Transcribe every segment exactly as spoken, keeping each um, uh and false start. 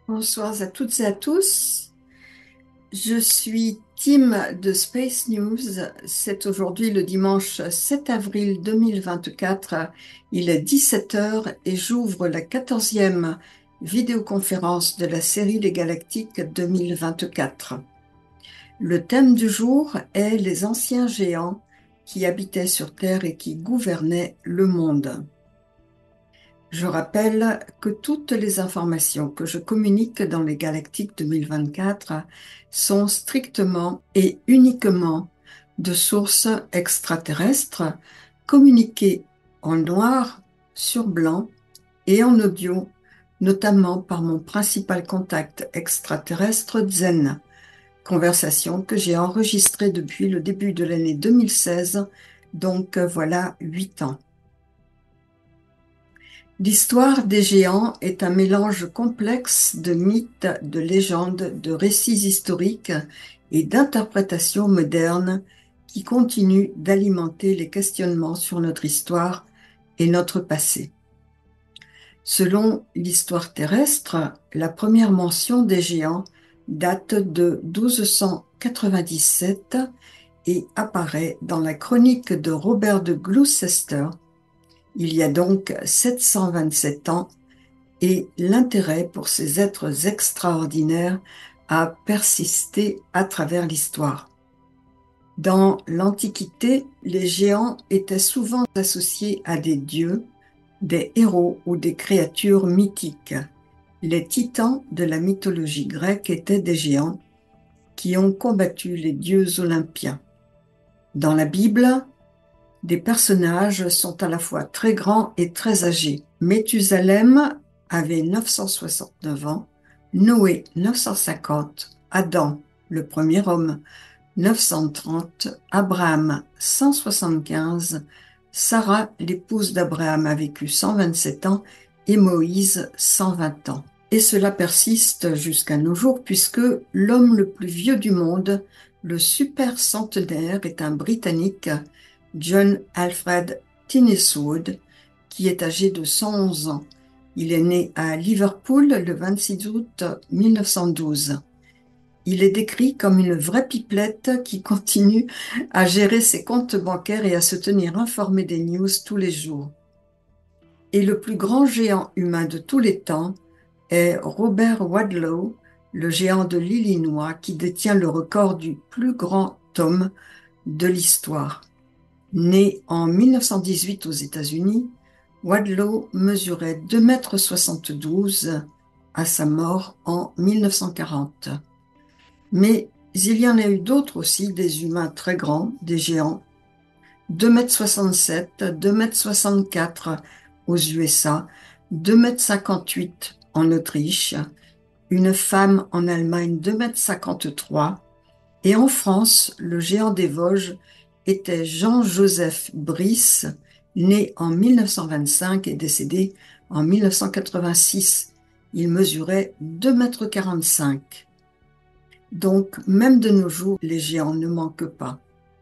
Bonsoir à toutes et à tous. Je suis Tim de Space News. C'est aujourd'hui le dimanche sept avril deux mille vingt-quatre. Il est dix-sept heures et j'ouvre la quatorzième vidéoconférence de la série Les Galactiques deux mille vingt-quatre. Le thème du jour est les anciens géants qui habitaient sur Terre et qui gouvernaient le monde. Je rappelle que toutes les informations que je communique dans les Galactiques deux mille vingt-quatre sont strictement et uniquement de sources extraterrestres, communiquées en noir sur blanc et en audio, notamment par mon principal contact extraterrestre Zen, conversation que j'ai enregistrée depuis le début de l'année deux mille seize, donc voilà huit ans. L'histoire des géants est un mélange complexe de mythes, de légendes, de récits historiques et d'interprétations modernes qui continuent d'alimenter les questionnements sur notre histoire et notre passé. Selon l'histoire terrestre, la première mention des géants date de douze cent quatre-vingt-dix-sept et apparaît dans la chronique de Robert de Gloucester. Il y a donc sept cent vingt-sept ans, et l'intérêt pour ces êtres extraordinaires a persisté à travers l'histoire. Dans l'Antiquité, les géants étaient souvent associés à des dieux, des héros ou des créatures mythiques. Les titans de la mythologie grecque étaient des géants qui ont combattu les dieux olympiens. Dans la Bible, des personnages sont à la fois très grands et très âgés. Méthusalem avait neuf cent soixante-neuf ans, Noé neuf cent cinquante, Adam, le premier homme, neuf cent trente, Abraham cent soixante-quinze, Sarah, l'épouse d'Abraham, a vécu cent vingt-sept ans et Moïse cent vingt ans. Et cela persiste jusqu'à nos jours puisque l'homme le plus vieux du monde, le super centenaire, est un Britannique, John Alfred Tinniswood, qui est âgé de cent onze ans. Il est né à Liverpool le vingt-six août mille neuf cent douze. Il est décrit comme une vraie pipelette qui continue à gérer ses comptes bancaires et à se tenir informé des news tous les jours. Et le plus grand géant humain de tous les temps est Robert Wadlow, le géant de l'Illinois qui détient le record du plus grand homme de l'histoire. Né en mille neuf cent dix-huit aux États-Unis, Wadlow mesurait deux mètres soixante-douze à sa mort en mille neuf cent quarante. Mais il y en a eu d'autres aussi, des humains très grands, des géants. deux mètres soixante-sept, deux mètres soixante-quatre aux U S A, deux mètres cinquante-huit en Autriche, une femme en Allemagne, deux mètres cinquante-trois, et en France, le géant des Vosges était Jean-Joseph Brice, né en mille neuf cent vingt-cinq et décédé en mille neuf cent quatre-vingt-six. Il mesurait deux mètres quarante-cinq. Donc, même de nos jours, les géants ne manquent pas.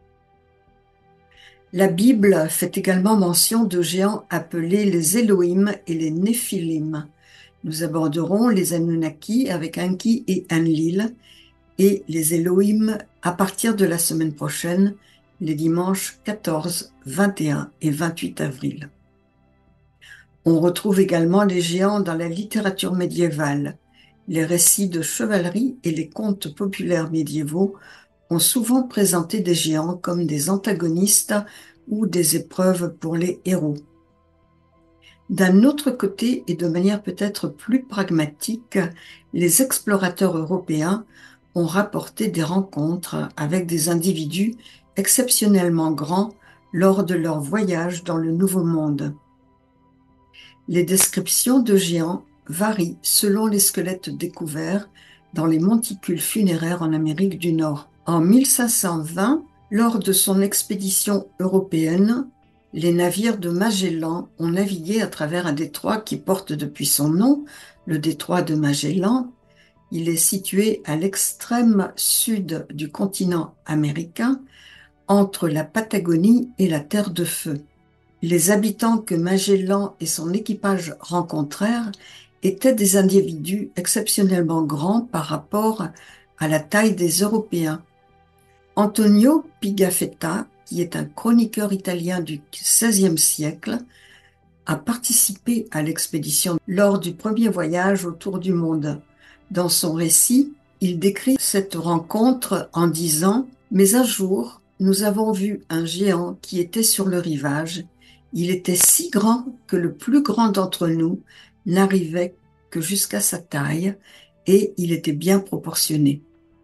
La Bible fait également mention de géants appelés les Elohim et les Néphilim. Nous aborderons les Anunnaki avec Enki et Enlil et les Elohim à partir de la semaine prochaine, les dimanches quatorze, vingt et un et vingt-huit avril. On retrouve également les géants dans la littérature médiévale. Les récits de chevalerie et les contes populaires médiévaux ont souvent présenté des géants comme des antagonistes ou des épreuves pour les héros. D'un autre côté, et de manière peut-être plus pragmatique, les explorateurs européens ont rapporté des rencontres avec des individus exceptionnellement grands lors de leur voyage dans le Nouveau Monde. Les descriptions de géants varient selon les squelettes découverts dans les monticules funéraires en Amérique du Nord. En mille cinq cent vingt, lors de son expédition européenne, les navires de Magellan ont navigué à travers un détroit qui porte depuis son nom, le détroit de Magellan. Il est situé à l'extrême sud du continent américain, entre la Patagonie et la Terre de Feu. Les habitants que Magellan et son équipage rencontrèrent étaient des individus exceptionnellement grands par rapport à la taille des Européens. Antonio Pigafetta, qui est un chroniqueur italien du seizième siècle, a participé à l'expédition lors du premier voyage autour du monde. Dans son récit, il décrit cette rencontre en disant « Mais un jour, nous avons vu un géant qui était sur le rivage. Il était si grand que le plus grand d'entre nous n'arrivait que jusqu'à sa taille et il était bien proportionné. »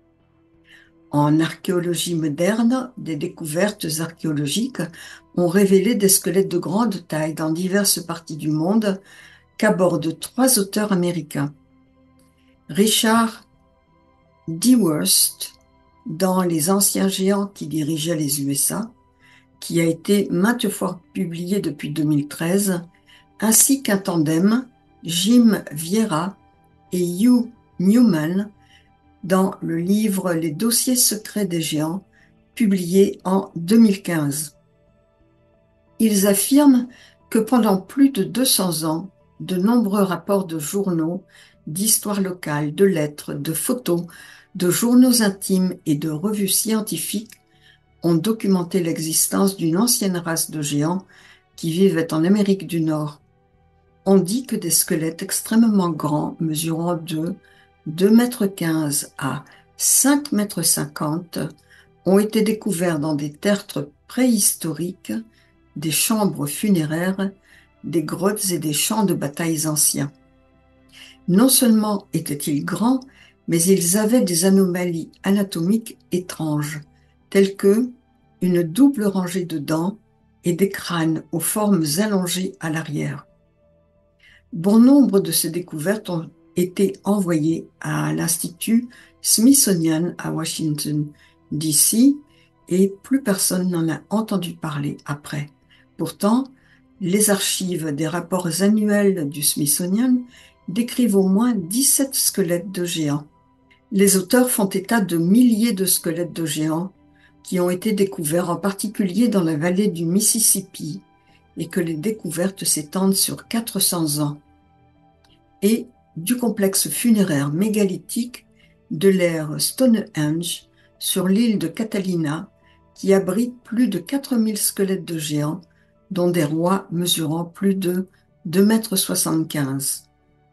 En archéologie moderne, des découvertes archéologiques ont révélé des squelettes de grande taille dans diverses parties du monde qu'abordent trois auteurs américains. Richard Dewhurst, dans Les anciens géants qui dirigeaient les U S A, qui a été maintes fois publié depuis deux mille treize, ainsi qu'un tandem, Jim Vieira et Hugh Newman, dans le livre Les dossiers secrets des géants, publié en deux mille quinze. Ils affirment que pendant plus de deux cents ans, de nombreux rapports de journaux, d'histoires locales, de lettres, de photos, de journaux intimes et de revues scientifiques ont documenté l'existence d'une ancienne race de géants qui vivaient en Amérique du Nord. On dit que des squelettes extrêmement grands, mesurant de deux mètres quinze à cinq mètres cinquante, ont été découverts dans des tertres préhistoriques, des chambres funéraires, des grottes et des champs de batailles anciens. Non seulement étaient-ils grands, mais ils avaient des anomalies anatomiques étranges, telles que une double rangée de dents et des crânes aux formes allongées à l'arrière. Bon nombre de ces découvertes ont été envoyées à l'Institut Smithsonian à Washington, D C, et plus personne n'en a entendu parler après. Pourtant, les archives des rapports annuels du Smithsonian décrivent au moins dix-sept squelettes de géants. Les auteurs font état de milliers de squelettes de géants qui ont été découverts en particulier dans la vallée du Mississippi et que les découvertes s'étendent sur quatre cents ans. Et du complexe funéraire mégalithique de l'ère Stonehenge sur l'île de Catalina qui abrite plus de quatre mille squelettes de géants dont des rois mesurant plus de deux mètres soixante-quinze.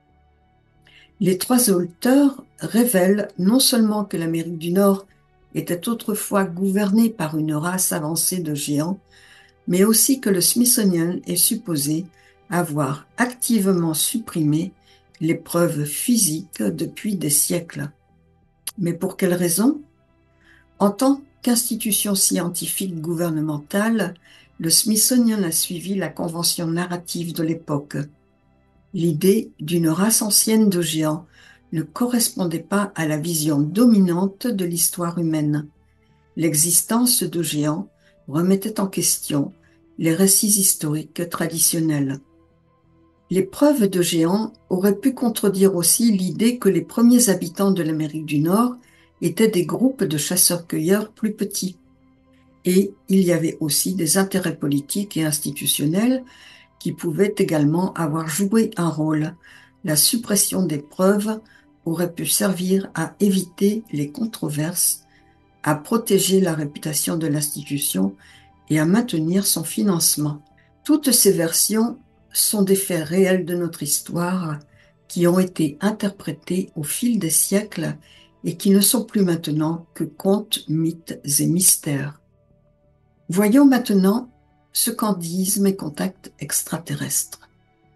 Les trois auteurs révèlent non seulement que l'Amérique du Nord était autrefois gouvernée par une race avancée de géants, mais aussi que le Smithsonian est supposé avoir activement supprimé les preuves physiques depuis des siècles. Mais pour quelle raison? En tant qu'institution scientifique gouvernementale, le Smithsonian a suivi la convention narrative de l'époque. L'idée d'une race ancienne de géants ne correspondait pas à la vision dominante de l'histoire humaine. L'existence de géants remettait en question les récits historiques traditionnels. Les preuves de géants auraient pu contredire aussi l'idée que les premiers habitants de l'Amérique du Nord étaient des groupes de chasseurs-cueilleurs plus petits. Et il y avait aussi des intérêts politiques et institutionnels qui pouvaient également avoir joué un rôle. La suppression des preuves aurait pu servir à éviter les controverses, à protéger la réputation de l'institution et à maintenir son financement. Toutes ces versions sont des faits réels de notre histoire qui ont été interprétés au fil des siècles et qui ne sont plus maintenant que contes, mythes et mystères. Voyons maintenant ce qu'en disent mes contacts extraterrestres.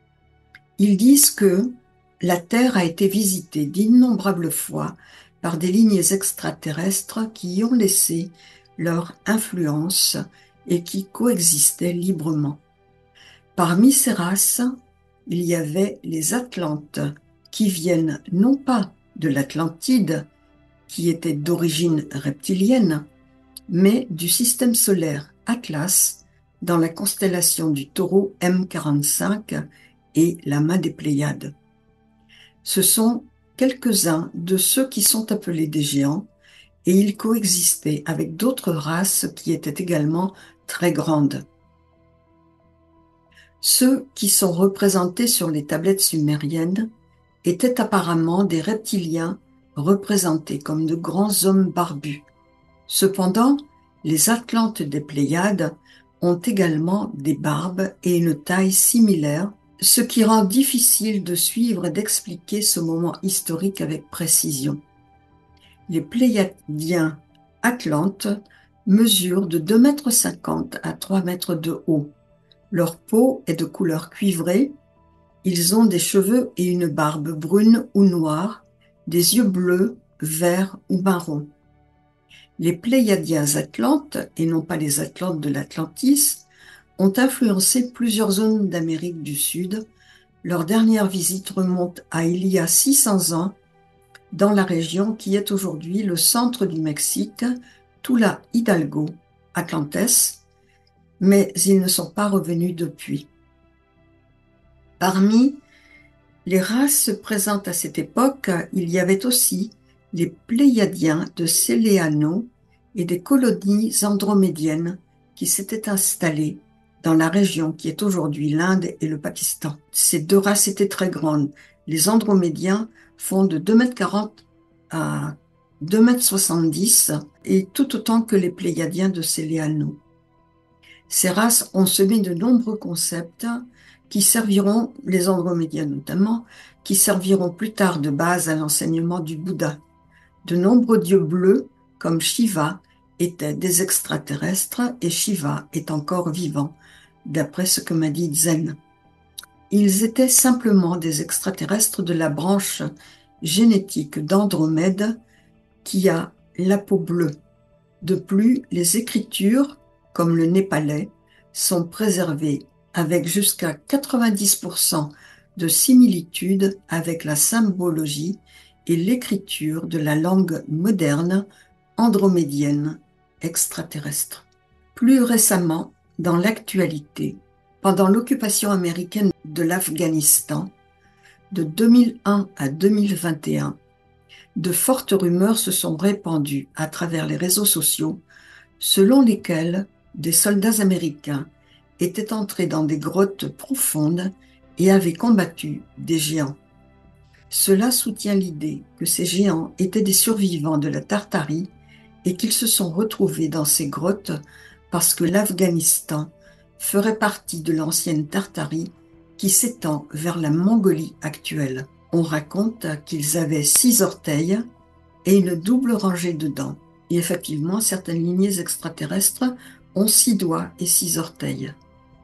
Ils disent que la Terre a été visitée d'innombrables fois par des lignes extraterrestres qui y ont laissé leur influence et qui coexistaient librement. Parmi ces races, il y avait les Atlantes, qui viennent non pas de l'Atlantide, qui était d'origine reptilienne, mais du système solaire Atlas, dans la constellation du Taureau M quarante-cinq et la main des Pléiades. Ce sont quelques-uns de ceux qui sont appelés des géants, et ils coexistaient avec d'autres races qui étaient également très grandes. Ceux qui sont représentés sur les tablettes sumériennes étaient apparemment des reptiliens représentés comme de grands hommes barbus. Cependant, les Atlantes des Pléiades ont également des barbes et une taille similaire, ce qui rend difficile de suivre et d'expliquer ce moment historique avec précision. Les Pléiadiens Atlantes mesurent de deux mètres cinquante à trois mètres de haut. Leur peau est de couleur cuivrée. Ils ont des cheveux et une barbe brune ou noire, des yeux bleus, verts ou marrons. Les Pléiadiens Atlantes, et non pas les Atlantes de l'Atlantis, ont influencé plusieurs zones d'Amérique du Sud. Leur dernière visite remonte à il y a six cents ans dans la région qui est aujourd'hui le centre du Mexique, Tula Hidalgo, Atlantes, mais ils ne sont pas revenus depuis. Parmi les races présentes à cette époque, il y avait aussi les Pléiadiens de Céléano et des colonies andromédiennes qui s'étaient installées dans la région qui est aujourd'hui l'Inde et le Pakistan. Ces deux races étaient très grandes. Les Andromédiens font de deux mètres quarante à deux mètres soixante-dix et tout autant que les Pléiadiens de Céléano. Ces races ont semé de nombreux concepts qui serviront, les Andromédiens notamment, qui serviront plus tard de base à l'enseignement du Bouddha. De nombreux dieux bleus, comme Shiva, étaient des extraterrestres et Shiva est encore vivant, d'après ce que m'a dit Zen. Ils étaient simplement des extraterrestres de la branche génétique d'Andromède qui a la peau bleue. De plus, les écritures, comme le népalais, sont préservées avec jusqu'à quatre-vingt-dix pour cent de similitude avec la symbologie et l'écriture de la langue moderne andromédienne extraterrestre. Plus récemment, dans l'actualité, pendant l'occupation américaine de l'Afghanistan, de deux mille un à deux mille vingt et un, de fortes rumeurs se sont répandues à travers les réseaux sociaux, selon lesquelles des soldats américains étaient entrés dans des grottes profondes et avaient combattu des géants. Cela soutient l'idée que ces géants étaient des survivants de la Tartarie et qu'ils se sont retrouvés dans ces grottes parce que l'Afghanistan ferait partie de l'ancienne Tartarie qui s'étend vers la Mongolie actuelle. On raconte qu'ils avaient six orteils et une double rangée de dents. Et effectivement, certaines lignées extraterrestres ont six doigts et six orteils.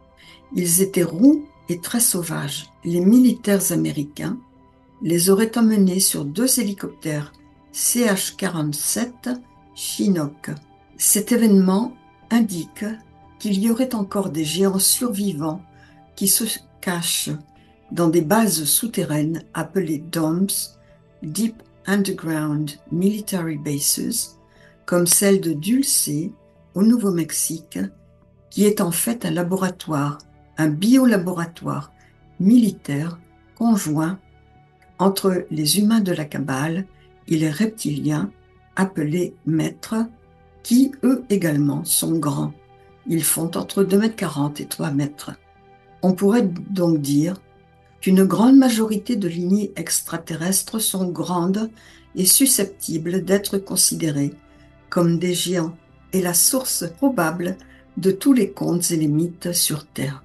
Ils étaient roux et très sauvages. Les militaires américains les auraient emmenés sur deux hélicoptères C H quarante-sept Chinook. Cet événement indique qu'il y aurait encore des géants survivants qui se cachent dans des bases souterraines appelées D O M S, Deep Underground Military Bases, comme celle de Dulce au Nouveau-Mexique, qui est en fait un laboratoire, un biolaboratoire militaire conjoint entre les humains de la Kabbale et les reptiliens appelés maîtres, qui eux également sont grands. Ils font entre deux mètres quarante et trois mètres. On pourrait donc dire qu'une grande majorité de lignées extraterrestres sont grandes et susceptibles d'être considérées comme des géants et la source probable de tous les contes et les mythes sur Terre.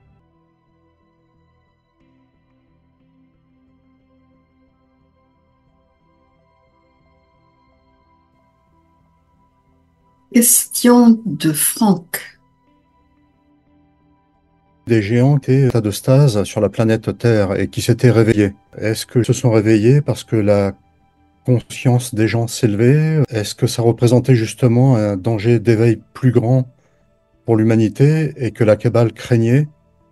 Question de Franck. Des géants qui étaient en état de stase sur la planète Terre et qui s'étaient réveillés. Est-ce qu'ils se sont réveillés parce que la conscience des gens s'élevait? Est-ce que ça représentait justement un danger d'éveil plus grand pour l'humanité et que la Kabbale craignait?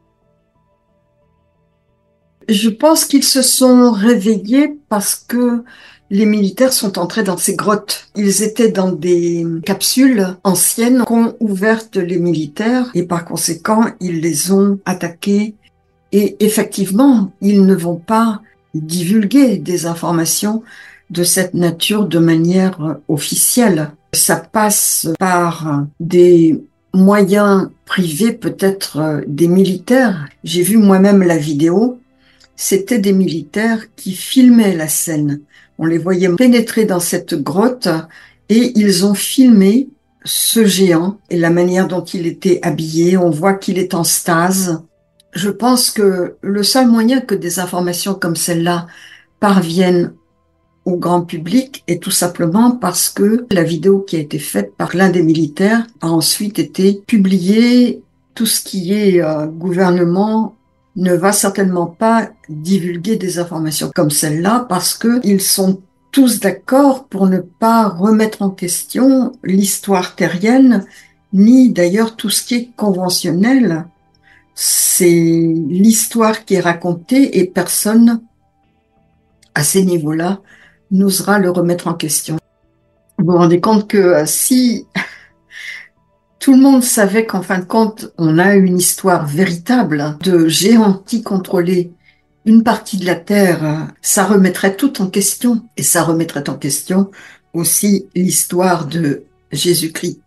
Je pense qu'ils se sont réveillés parce que les militaires sont entrés dans ces grottes. Ils étaient dans des capsules anciennes qu'ont ouvertes les militaires et par conséquent, ils les ont attaqués. Et effectivement, ils ne vont pas divulguer des informations de cette nature de manière officielle. Ça passe par des moyens privés, peut-être des militaires. J'ai vu moi-même la vidéo. C'étaient des militaires qui filmaient la scène. On les voyait pénétrer dans cette grotte et ils ont filmé ce géant et la manière dont il était habillé. On voit qu'il est en stase. Je pense que le seul moyen que des informations comme celle-là parviennent au grand public est tout simplement parce que la vidéo qui a été faite par l'un des militaires a ensuite été publiée. Tout ce qui est euh, gouvernement ne va certainement pas divulguer des informations comme celle-là parce que ils sont tous d'accord pour ne pas remettre en question l'histoire terrienne, ni d'ailleurs tout ce qui est conventionnel. C'est l'histoire qui est racontée et personne, à ces niveaux-là, n'osera le remettre en question. Vous vous rendez compte que euh, si tout le monde savait qu'en fin de compte, on a une histoire véritable de géants qui contrôlaient une partie de la Terre, ça remettrait tout en question. Et ça remettrait en question aussi l'histoire de Jésus-Christ.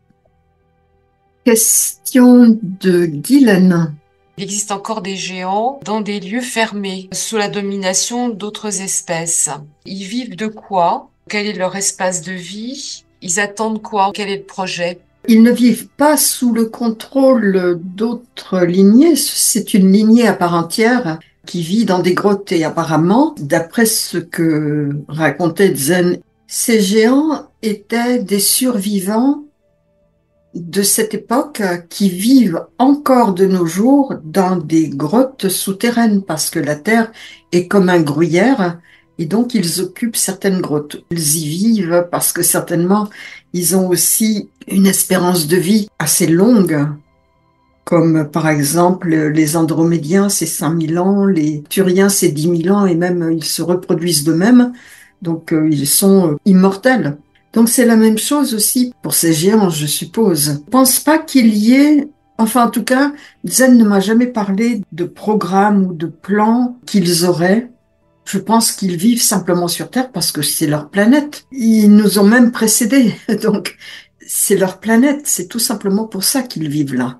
Question de Guylaine. Il existe encore des géants dans des lieux fermés, sous la domination d'autres espèces. Ils vivent de quoi? Quel est leur espace de vie? Ils attendent quoi? Quel est le projet? Ils ne vivent pas sous le contrôle d'autres lignées. C'est une lignée à part entière qui vit dans des grottes et apparemment, d'après ce que racontait Zen, ces géants étaient des survivants de cette époque qui vivent encore de nos jours dans des grottes souterraines parce que la Terre est comme un gruyère et donc ils occupent certaines grottes. Ils y vivent parce que certainement ils ont aussi une espérance de vie assez longue, comme par exemple les Andromédiens, c'est cinq mille ans, les Turiens, c'est dix mille ans et même ils se reproduisent d'eux-mêmes, donc euh, ils sont euh, immortels. Donc c'est la même chose aussi pour ces géants, je suppose. Je pense pas qu'il y ait, enfin en tout cas, Zen ne m'a jamais parlé de programme ou de plan qu'ils auraient. Je pense qu'ils vivent simplement sur Terre parce que c'est leur planète. Ils nous ont même précédés, donc c'est leur planète, c'est tout simplement pour ça qu'ils vivent là.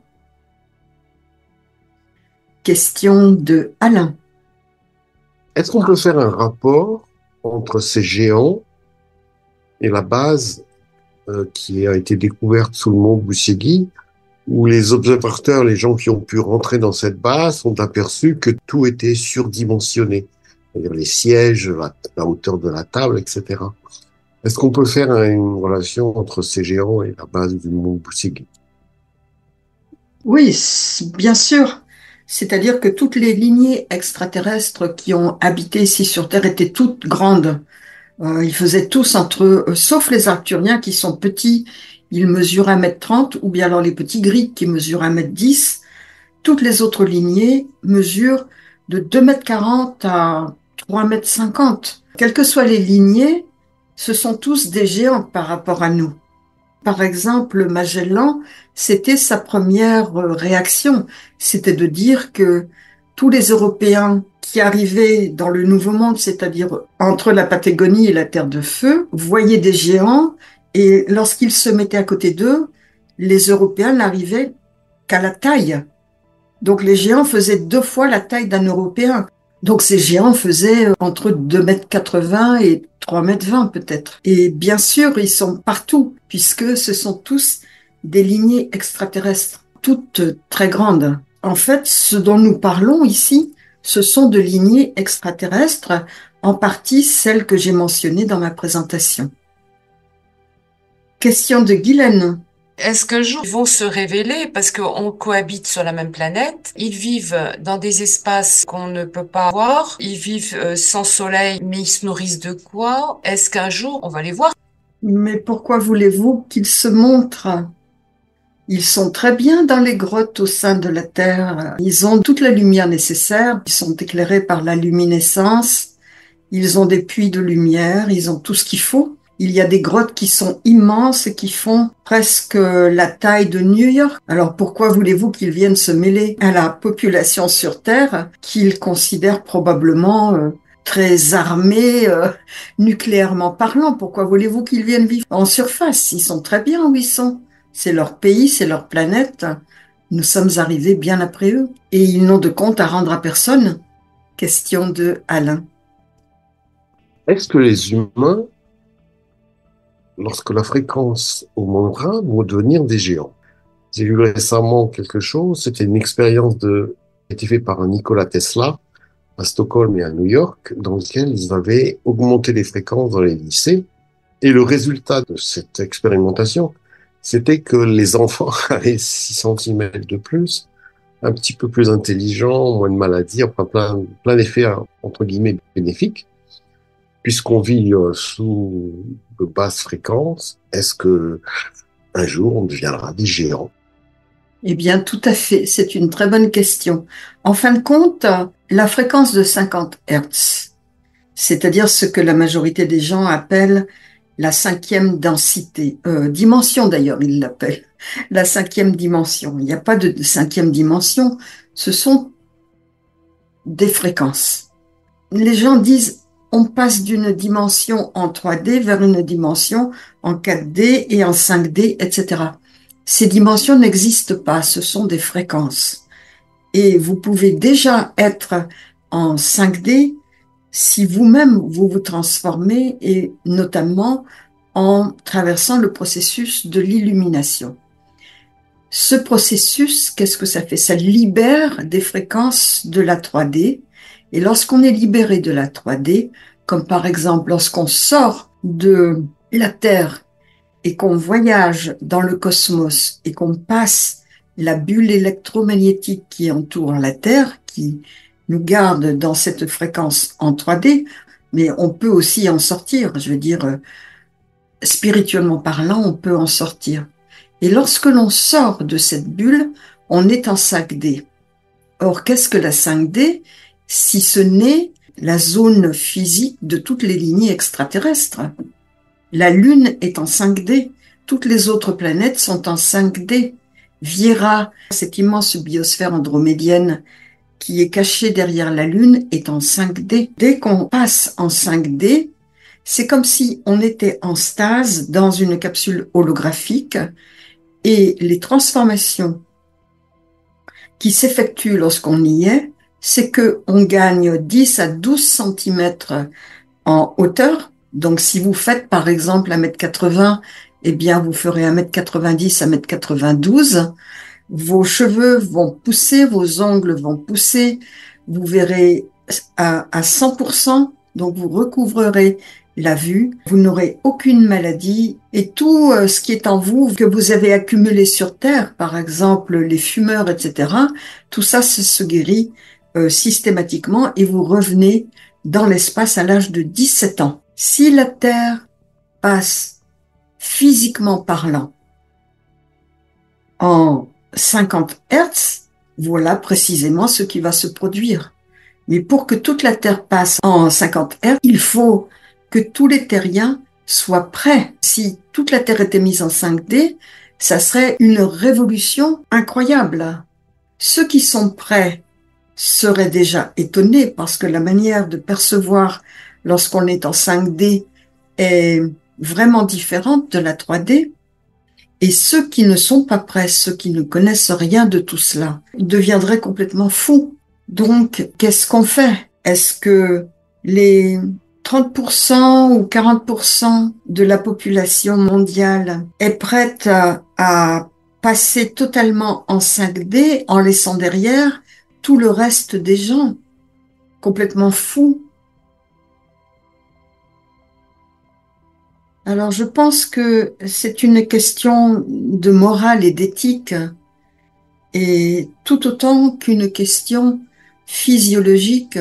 Question de Alain. Est-ce qu'on peut faire un rapport entre ces géants et la base euh, qui a été découverte sous le mont Busegi, où les observateurs, les gens qui ont pu rentrer dans cette base, ont aperçu que tout était surdimensionné, c'est-à-dire les sièges, la, la hauteur de la table, et cetera. Est-ce qu'on peut faire une relation entre ces géants et la base du mont Busegi? Oui, bien sûr. C'est-à-dire que toutes les lignées extraterrestres qui ont habité ici sur Terre étaient toutes grandes. Euh, ils faisaient tous entre eux, euh, sauf les Arcturiens qui sont petits, ils mesurent un mètre trente, ou bien alors les petits Grecs qui mesurent un mètre dix. Toutes les autres lignées mesurent de deux mètres quarante à trois mètres cinquante. Quelles que soient les lignées, ce sont tous des géants par rapport à nous. Par exemple, Magellan, c'était sa première réaction, c'était de dire que tous les Européens qui arrivaient dans le Nouveau Monde, c'est-à-dire entre la Patagonie et la Terre de Feu, voyaient des géants et lorsqu'ils se mettaient à côté d'eux, les Européens n'arrivaient qu'à la taille. Donc les géants faisaient deux fois la taille d'un Européen. Donc ces géants faisaient entre deux mètres quatre-vingts et trois mètres vingt peut-être. Et bien sûr, ils sont partout, puisque ce sont tous des lignées extraterrestres, toutes très grandes. En fait, ce dont nous parlons ici, ce sont de lignées extraterrestres, en partie celles que j'ai mentionnées dans ma présentation. Question de Guylaine. Est-ce qu'un jour ils vont se révéler parce qu'on cohabite sur la même planète? Ils vivent dans des espaces qu'on ne peut pas voir. Ils vivent sans soleil, mais ils se nourrissent de quoi? Est-ce qu'un jour on va les voir? Mais pourquoi voulez-vous qu'ils se montrent? Ils sont très bien dans les grottes au sein de la Terre. Ils ont toute la lumière nécessaire. Ils sont éclairés par la luminescence. Ils ont des puits de lumière. Ils ont tout ce qu'il faut. Il y a des grottes qui sont immenses et qui font presque la taille de New York. Alors pourquoi voulez-vous qu'ils viennent se mêler à la population sur Terre qu'ils considèrent probablement euh, très armée, euh, nucléairement parlant? Pourquoi voulez-vous qu'ils viennent vivre en surface? Ils sont très bien où ils sont. C'est leur pays, c'est leur planète. Nous sommes arrivés bien après eux. Et ils n'ont de compte à rendre à personne. Question de Alain. Est-ce que les humains, lorsque la fréquence augmentera, vont devenir des géants? J'ai lu récemment quelque chose, c'était une expérience de, qui a été faite par Nikola Tesla à Stockholm et à New York, dans lequel ils avaient augmenté les fréquences dans les lycées. Et le résultat de cette expérimentation, c'était que les enfants avaient six centimètres de plus, un petit peu plus intelligents, moins de maladies, enfin plein, plein d'effets, entre guillemets, bénéfiques. Puisqu'on vit euh, sous de basses fréquences, est-ce que un jour on deviendra des géants? Eh bien, tout à fait. C'est une très bonne question. En fin de compte, la fréquence de cinquante hertz, c'est-à-dire ce que la majorité des gens appellent la cinquième densité, euh, dimension d'ailleurs, ils l'appellent, la cinquième dimension. Il n'y a pas de, de cinquième dimension, ce sont des fréquences. Les gens disent, on passe d'une dimension en trois D vers une dimension en quatre D et en cinq D, et cetera. Ces dimensions n'existent pas, ce sont des fréquences. Et vous pouvez déjà être en cinq D si vous-même vous vous transformez, et notamment en traversant le processus de l'illumination. Ce processus, qu'est-ce que ça fait? Ça libère des fréquences de la trois D. Et lorsqu'on est libéré de la trois D, comme par exemple lorsqu'on sort de la Terre et qu'on voyage dans le cosmos et qu'on passe la bulle électromagnétique qui entoure la Terre, qui nous garde dans cette fréquence en trois D, mais on peut aussi en sortir, je veux dire, spirituellement parlant, on peut en sortir. Et lorsque l'on sort de cette bulle, on est en cinq D. Or, qu'est-ce que la cinq D, si ce n'est la zone physique de toutes les lignées extraterrestres? La Lune est en cinq D, toutes les autres planètes sont en cinq D. Viera, cette immense biosphère andromédienne qui est cachée derrière la Lune, est en cinq D. Dès qu'on passe en cinq D, c'est comme si on était en stase dans une capsule holographique, et les transformations qui s'effectuent lorsqu'on y est, c'est que on gagne dix à douze centimètres en hauteur. Donc, si vous faites, par exemple, un mètre quatre-vingts, eh bien, vous ferez un mètre quatre-vingt-dix, un mètre quatre-vingt-douze. Vos cheveux vont pousser, vos ongles vont pousser. Vous verrez à, à cent pour cent. Donc, vous recouvrerez la vue. Vous n'aurez aucune maladie. Et tout euh, ce qui est en vous, que vous avez accumulé sur Terre, par exemple, les fumeurs, et cetera, tout ça se, se guérit euh, systématiquement et vous revenez dans l'espace à l'âge de dix-sept ans. Si la Terre passe, physiquement parlant, en cinquante hertz, voilà précisément ce qui va se produire. Mais pour que toute la Terre passe en cinquante hertz, il faut que tous les terriens soient prêts. Si toute la Terre était mise en cinq D, ça serait une révolution incroyable. Ceux qui sont prêts seraient déjà étonnés parce que la manière de percevoir lorsqu'on est en cinq D est vraiment différente de la trois D. Et ceux qui ne sont pas prêts, ceux qui ne connaissent rien de tout cela, deviendraient complètement fous. Donc, qu'est-ce qu'on fait? Est-ce que les trente pour cent ou quarante pour cent de la population mondiale est prête à, à passer totalement en cinq D en laissant derrière tout le reste des gens complètement fous? Alors, je pense que c'est une question de morale et d'éthique, et tout autant qu'une question physiologique,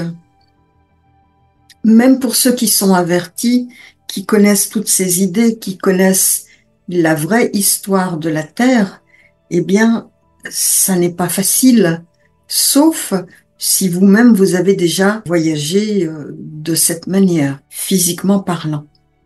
même pour ceux qui sont avertis, qui connaissent toutes ces idées, qui connaissent la vraie histoire de la Terre, eh bien, ça n'est pas facile, sauf si vous-même vous avez déjà voyagé de cette manière, physiquement parlant.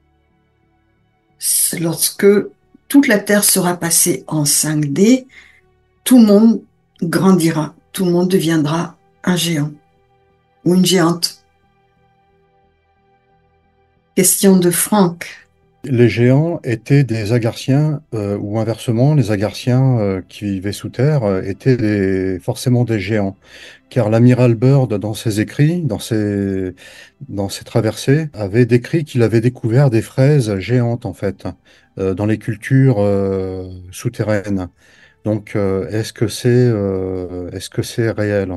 Lorsque toute la Terre sera passée en cinq D, tout le monde grandira, tout le monde deviendra un géant ou une géante. Question de Franck. Les géants étaient des Agarthiens, euh, ou inversement, les Agarthiens euh, qui vivaient sous terre euh, étaient des- forcément des géants. Car l'amiral Byrd, dans ses écrits, dans ses, dans ses traversées, avait décrit qu'il avait découvert des fraises géantes, en fait, euh, dans les cultures euh, souterraines. Donc, euh, est-ce que c'est euh, est-ce que c'est réel?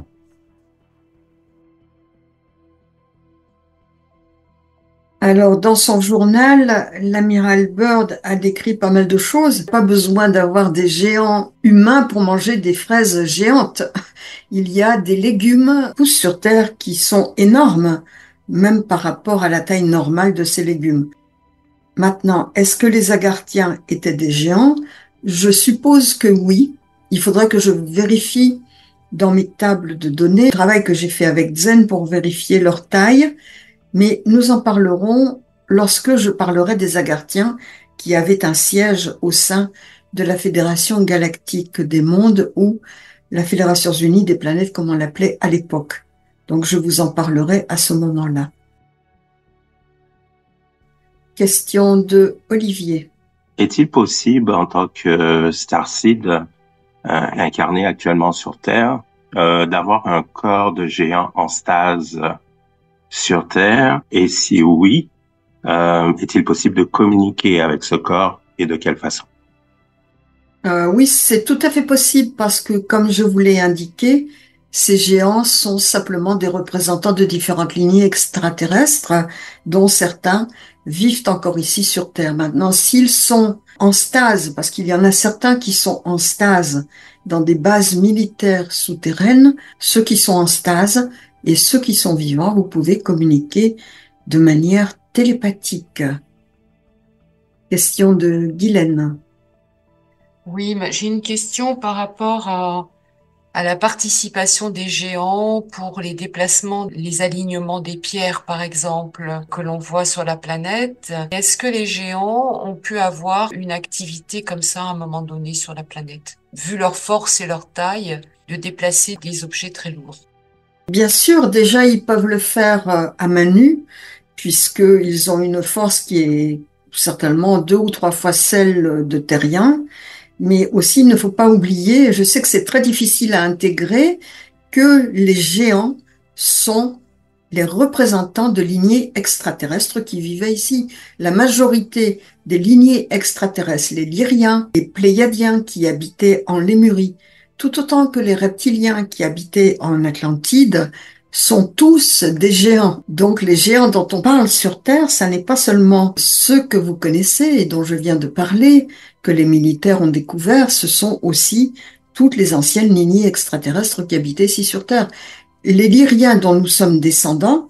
Alors, dans son journal, l'amiral Byrd a décrit pas mal de choses. Pas besoin d'avoir des géants humains pour manger des fraises géantes. Il y a des légumes qui poussent sur Terre qui sont énormes, même par rapport à la taille normale de ces légumes. Maintenant, est-ce que les Agarthiens étaient des géants? Je suppose que oui. Il faudrait que je vérifie dans mes tables de données le travail que j'ai fait avec Zen pour vérifier leur taille. Mais nous en parlerons lorsque je parlerai des Agarthiens qui avaient un siège au sein de la Fédération galactique des mondes ou la Fédération unie des planètes comme on l'appelait à l'époque. Donc je vous en parlerai à ce moment-là. Question de Olivier. Est-il possible, en tant que Starseed euh, incarné actuellement sur Terre, euh, d'avoir un corps de géant en stase sur Terre? Et si oui, euh, est-il possible de communiquer avec ce corps et de quelle façon? Euh, oui, c'est tout à fait possible parce que, comme je vous l'ai indiqué, ces géants sont simplement des représentants de différentes lignées extraterrestres, dont certains vivent encore ici sur Terre. Maintenant, s'ils sont en stase, parce qu'il y en a certains qui sont en stase dans des bases militaires souterraines, ceux qui sont en stase et ceux qui sont vivants, vous pouvez communiquer de manière télépathique. Question de Guylaine. Oui, mais j'ai une question par rapport à, à la participation des géants pour les déplacements, les alignements des pierres, par exemple, que l'on voit sur la planète. Est-ce que les géants ont pu avoir une activité comme ça à un moment donné sur la planète, vu leur force et leur taille, de déplacer des objets très lourds? Bien sûr, déjà, ils peuvent le faire euh, à main nue, puisqu'ils ont une force qui est certainement deux ou trois fois celle de terriens. Mais aussi, il ne faut pas oublier, je sais que c'est très difficile à intégrer, que les géants sont les représentants de lignées extraterrestres qui vivaient ici. La majorité des lignées extraterrestres, les Lyriens, les Pléiadiens qui habitaient en Lémurie, tout autant que les reptiliens qui habitaient en Atlantide, sont tous des géants. Donc les géants dont on parle sur Terre, ça n'est pas seulement ceux que vous connaissez et dont je viens de parler, que les militaires ont découvert, ce sont aussi toutes les anciennes lignées extraterrestres qui habitaient ici sur Terre. Les Lyriens dont nous sommes descendants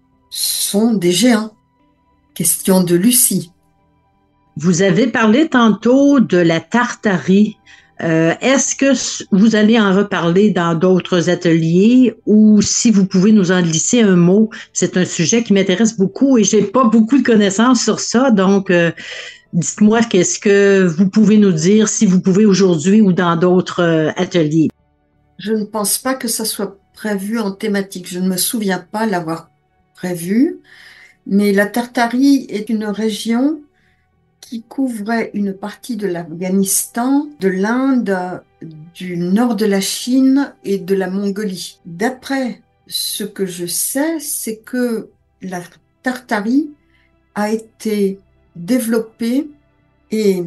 sont des géants. Question de Lucie. Vous avez parlé tantôt de la Tartarie. Euh, est-ce que vous allez en reparler dans d'autres ateliers ou si vous pouvez nous en glisser un mot? C'est un sujet qui m'intéresse beaucoup et j'ai pas beaucoup de connaissances sur ça, donc euh, dites-moi qu'est-ce que vous pouvez nous dire, si vous pouvez aujourd'hui ou dans d'autres euh, ateliers. Je ne pense pas que ça soit prévu en thématique. Je ne me souviens pas l'avoir prévu, mais la Tartarie est une région qui couvrait une partie de l'Afghanistan, de l'Inde, du nord de la Chine et de la Mongolie. D'après ce que je sais, c'est que la Tartarie a été développée et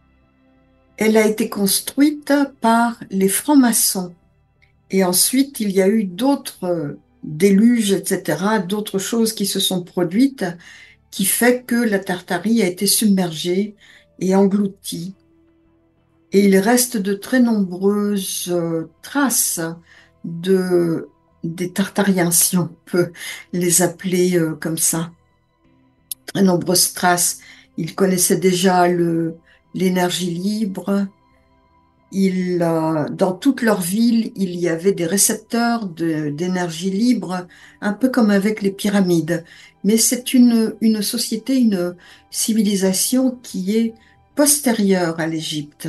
elle a été construite par les francs-maçons. Et ensuite, il y a eu d'autres déluges, et cetera, d'autres choses qui se sont produites qui fait que la Tartarie a été submergée et engloutie. Et il reste de très nombreuses euh, traces de, des Tartariens, si on peut les appeler euh, comme ça. Très nombreuses traces. Ils connaissaient déjà le, l'énergie libre. Ils, euh, dans toute leur ville, il y avait des récepteurs de, d'énergie libre, un peu comme avec les pyramides. Mais c'est une, une société, une civilisation qui est postérieure à l'Égypte.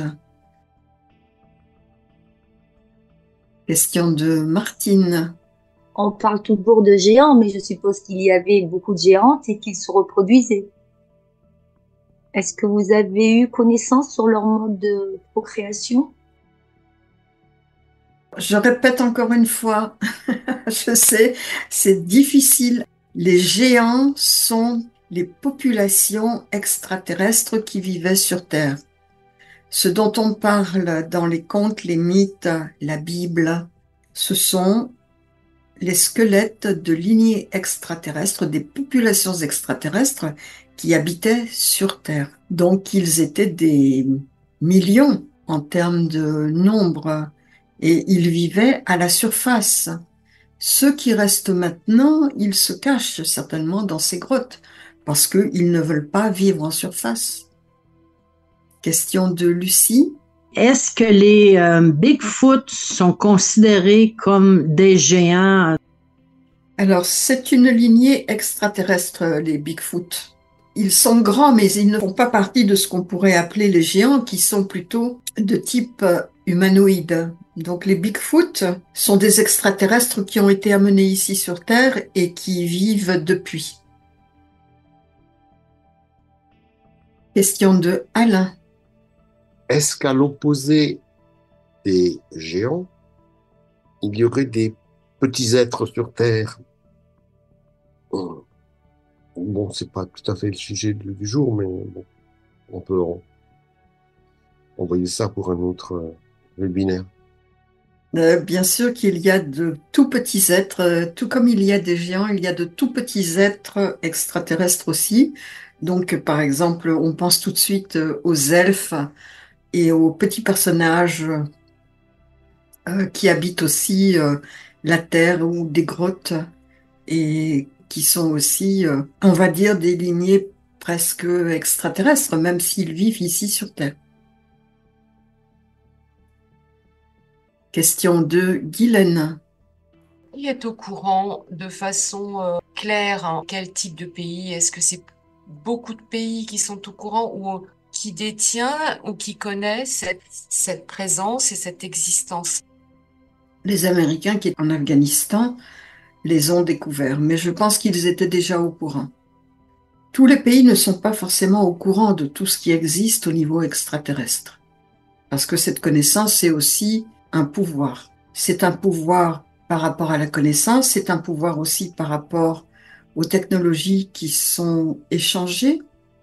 Question de Martine. On parle toujours de géants, mais je suppose qu'il y avait beaucoup de géantes et qu'ils se reproduisaient. Est-ce que vous avez eu connaissance sur leur mode de procréation? Je répète encore une fois, je sais, c'est difficile. Les géants sont les populations extraterrestres qui vivaient sur Terre. Ce dont on parle dans les contes, les mythes, la Bible, ce sont les squelettes de lignées extraterrestres, des populations extraterrestres qui habitaient sur Terre. Donc ils étaient des millions en termes de nombre et ils vivaient à la surface. Ceux qui restent maintenant, ils se cachent certainement dans ces grottes parce qu'ils ne veulent pas vivre en surface. Question de Lucie. Est-ce que les euh, Bigfoot sont considérés comme des géants? Alors, c'est une lignée extraterrestre, les Bigfoot. Ils sont grands, mais ils ne font pas partie de ce qu'on pourrait appeler les géants, qui sont plutôt de type humanoïde. Donc, les Bigfoot sont des extraterrestres qui ont été amenés ici sur Terre et qui vivent depuis. Question de Alain. Est-ce qu'à l'opposé des géants, il y aurait des petits êtres sur Terre? Bon, c'est pas tout à fait le sujet du du jour, mais bon, on peut en- envoyer ça pour un autre euh, webinaire. Euh, bien sûr qu'il y a de tout petits êtres, euh, tout comme il y a des géants, il y a de tout petits êtres extraterrestres aussi. Donc, par exemple, on pense tout de suite euh, aux elfes et aux petits personnages euh, qui habitent aussi euh, la terre ou des grottes et qui sont aussi, euh, on va dire, des lignées presque extraterrestres, même s'ils vivent ici sur Terre. Question de Guylaine. Qui est au courant de façon euh, claire, hein, quel type de pays? Est-ce que c'est beaucoup de pays qui sont au courant ou euh, qui détient ou qui connaît cette, cette présence et cette existence? Les Américains qui étaient en Afghanistan les ont découverts, mais je pense qu'ils étaient déjà au courant. Tous les pays ne sont pas forcément au courant de tout ce qui existe au niveau extraterrestre, parce que cette connaissance, c'est aussi un pouvoir. C'est un pouvoir par rapport à la connaissance, c'est un pouvoir aussi par rapport aux technologies qui sont échangées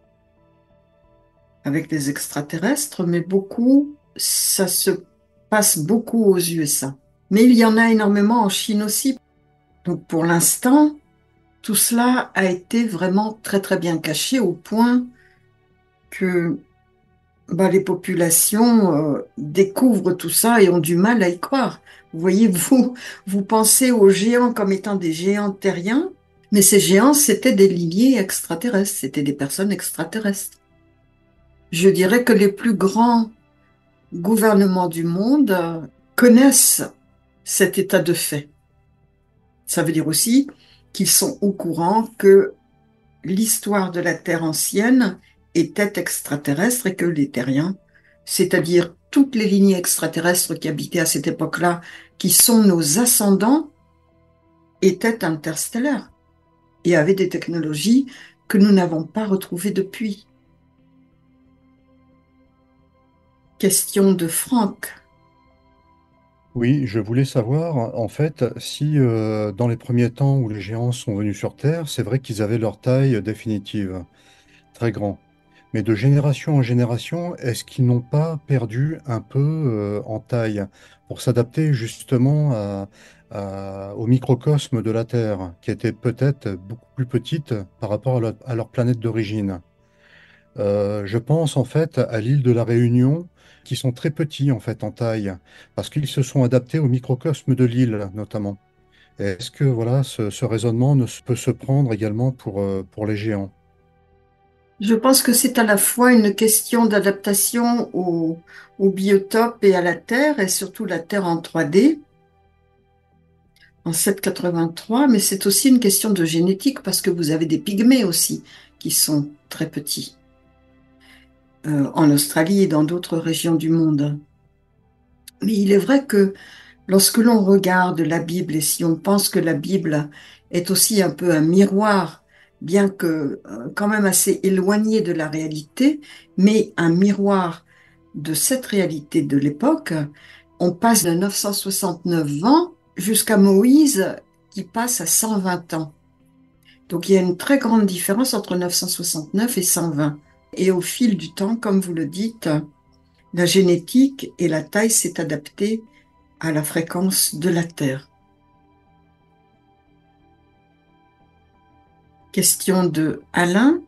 avec les extraterrestres, mais beaucoup, ça se passe beaucoup aux U S A. Mais il y en a énormément en Chine aussi. Donc pour l'instant, tout cela a été vraiment très très bien caché au point que bah, les populations euh, découvrent tout ça et ont du mal à y croire. Vous voyez, vous, vous pensez aux géants comme étant des géants terriens, mais ces géants, c'était des lignées extraterrestres, c'était des personnes extraterrestres. Je dirais que les plus grands gouvernements du monde euh, connaissent cet état de fait. Ça veut dire aussi qu'ils sont au courant que l'histoire de la Terre ancienne était extraterrestre et que les terriens, c'est-à-dire toutes les lignées extraterrestres qui habitaient à cette époque-là, qui sont nos ascendants, étaient interstellaires et avaient des technologies que nous n'avons pas retrouvées depuis. Question de Franck. Oui, je voulais savoir, en fait, si euh, dans les premiers temps où les géants sont venus sur Terre, c'est vrai qu'ils avaient leur taille définitive, très grand. Mais de génération en génération, est-ce qu'ils n'ont pas perdu un peu euh, en taille pour s'adapter justement à- à- au microcosme de la Terre, qui était peut-être beaucoup plus petite par rapport à leur, à leur planète d'origine? Euh, je pense en fait à l'île de la Réunion, qui sont très petits en fait en taille, parce qu'ils se sont adaptés au microcosme de l'île notamment. Est-ce que voilà, ce, ce raisonnement ne se- peut se prendre également pour, euh, pour les géants? Je pense que c'est à la fois une question d'adaptation au, au biotope et à la Terre, et surtout la Terre en trois D, en sept cent quatre-vingt-trois, mais c'est aussi une question de génétique parce que vous avez des pygmées aussi qui sont très petits euh, en Australie et dans d'autres régions du monde. Mais il est vrai que lorsque l'on regarde la Bible et si on pense que la Bible est aussi un peu un miroir bien que euh, quand même assez éloigné de la réalité, mais un miroir de cette réalité de l'époque. On passe de neuf cent soixante-neuf ans jusqu'à Moïse qui passe à cent vingt ans. Donc il y a une très grande différence entre neuf cent soixante-neuf et cent vingt. Et au fil du temps, comme vous le dites, la génétique et la taille s'est adaptée à la fréquence de la Terre. Question de Alain.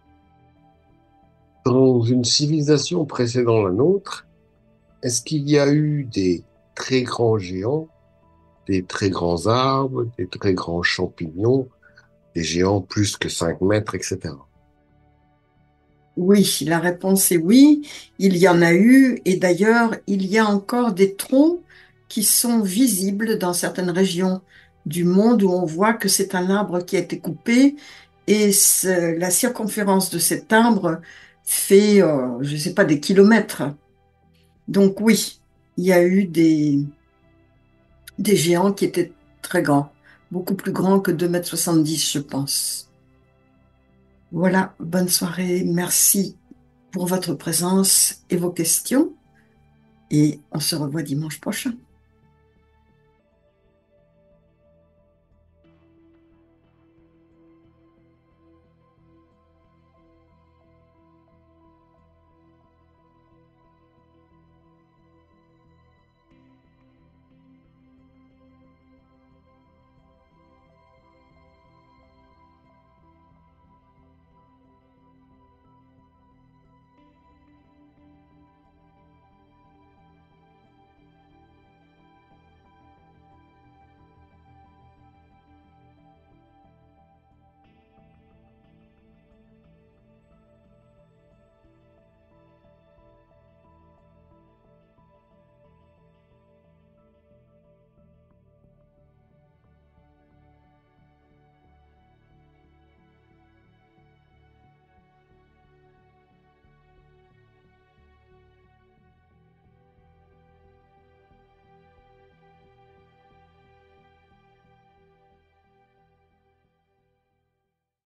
Dans une civilisation précédant la nôtre, est-ce qu'il y a eu des très grands géants, des très grands arbres, des très grands champignons, des géants plus que cinq mètres, et cetera? Oui, la réponse est oui, il y en a eu, et d'ailleurs, il y a encore des troncs qui sont visibles dans certaines régions du monde où on voit que c'est un arbre qui a été coupé, et ce- la circonférence de cet arbre fait, euh, je ne sais pas, des kilomètres. Donc oui, il y a eu des, des géants qui étaient très grands, beaucoup plus grands que deux mètres soixante-dix, je pense. Voilà, bonne soirée, merci pour votre présence et vos questions, et on se revoit dimanche prochain.